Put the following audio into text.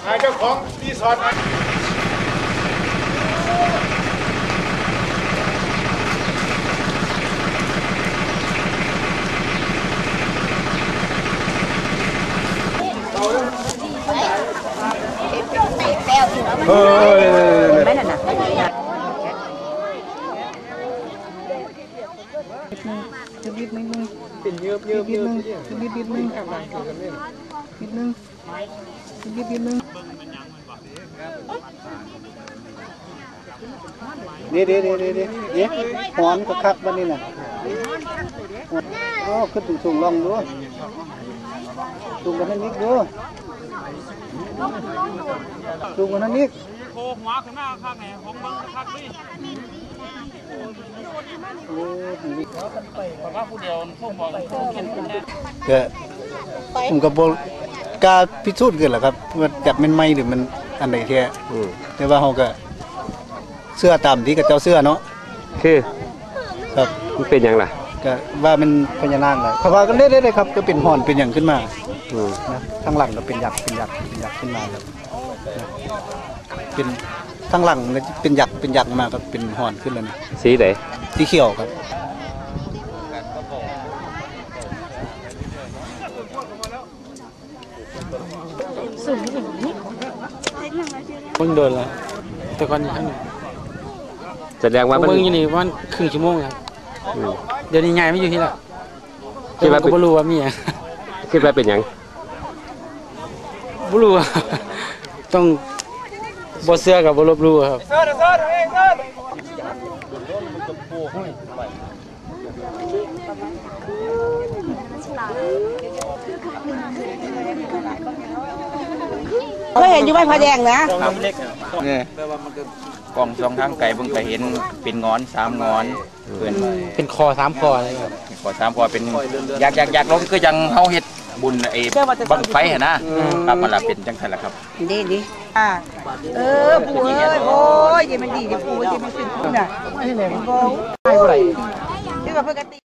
ถ่ายเจ้าของรีสอร์ทไม่น่ะนะจะบิดนิดนึงเป็นเยอะบิดนึงจะบิดนิดนึงบิดนึงจะบิดนิดนึงเดี๋ยวหอนก็คักบ้านนี่น่ะอ๋อขึ้นสูงลองดูสูงกันนิดดูสูงกันนิดโผล่หัวขึ้นมาข้างไหนของบังคับดิบอกว่าผู้เดียวพวกบอกกินคนนี้ผมก็บอกกล้าพิสูจน์กันแหละครับว่าจับมันไม่หรือมันอันไหนแค่แต่ว่าเขาก็เสื้อตามที่กับเจ้าเสื้อเนาะคือครับมันเป็นอย่างไรก็ว่ามันพญานาคเลยเขาว่าก็เล่นเลยครับก็เป็นห่อนเป็นอย่างขึ้นมานะข้างหลังก็เป็นหยักขึ้นมาครับเป็นข้างหลังเป็นหยักมาครับเป็นห่อนขึ้นแล้วนะสีไหนสีเขียวครับเพิ่งโดนแล้วแต่ก่อนครั้งหนึ่งแสดงว่าเพิ่งอยู่นี่วันครึ่งชั่วโมงครับเดี๋ยวนี้ไงไม่อยู่ที่ละคิดว่าก็ไม่รู้ว่ามีอ่ะคิดว่าเป็นยังไม่รู้ต้องบเสื้อกับบลบรู้ครับเคยเห็นอยู่ไหมพะแดงนะเนี่ยแปลว่ามันก็กองสองทางไก่เพิ่งเคยเห็นเป็นงอน3 งอนเป็นคอ3 คอเลยครับคอ3 คอเป็นอยากลงก็ยังเฮาเฮ็ดบุญไอ้บังไฟเห็นนะครับมันละเป็นจังไงล่ะครับดีปู่เอ้ยโอ้ยยังมันดีเดี๋ยวปู่ยังมันเป็นคุณน่ะไม่ไหนมันก็ไม่ไหวที่ว่าปกติ